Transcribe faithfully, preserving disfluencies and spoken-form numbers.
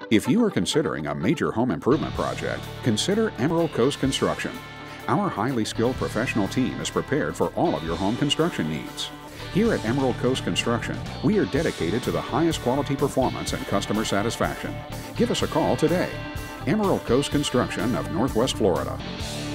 If you are considering a major home improvement project, consider Emerald Coast Construction. Our highly skilled professional team is prepared for all of your home construction needs. Here at Emerald Coast Construction, we are dedicated to the highest quality performance and customer satisfaction. Give us a call today. Emerald Coast Construction of Northwest Florida.